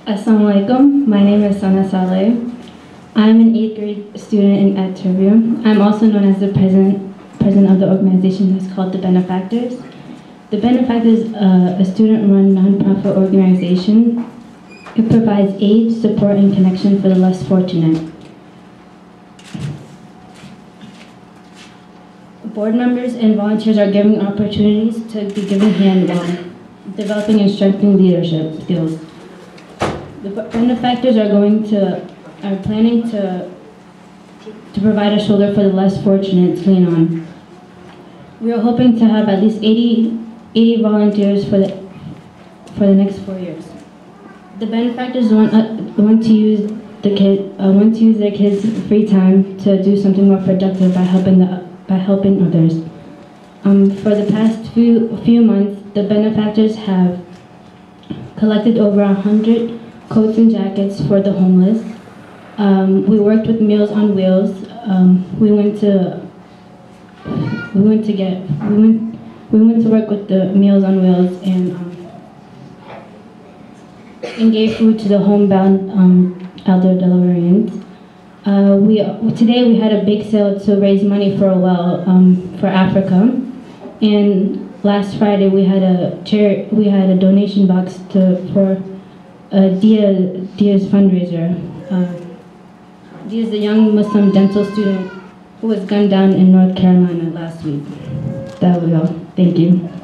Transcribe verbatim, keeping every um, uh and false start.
Assalamu alaikum. My name is Sana Saleh. I'm an eighth grade student at Turbio. I'm also known as the president, president of the organization that's called the Benefactors. The Benefactors is uh, a student-run nonprofit organization. It provides aid, support, and connection for the less fortunate. Board members and volunteers are given opportunities to be given hand while developing and strengthening leadership skills. The benefactors are going to, are planning to, to provide a shoulder for the less fortunate to lean on. We are hoping to have at least eighty, eighty volunteers for the, for the next four years. The benefactors want, uh, want to use the kid, uh, want to use their kids' free time to do something more productive by helping the, by helping others. Um, for the past few few months, the benefactors have collected over a hundred coats and jackets for the homeless. Um, we worked with Meals on Wheels. Um, we went to we went to get we went we went to work with the Meals on Wheels and um, and gave food to the homebound um, elder Delawareans. Uh, we today we had a big sale to raise money for a well um, for Africa, and last Friday we had a chair we had a donation box to for uh, Dia Dia's fundraiser. Uh, Dia is a young Muslim dental student who was gunned down in North Carolina last week. That was all. Thank you.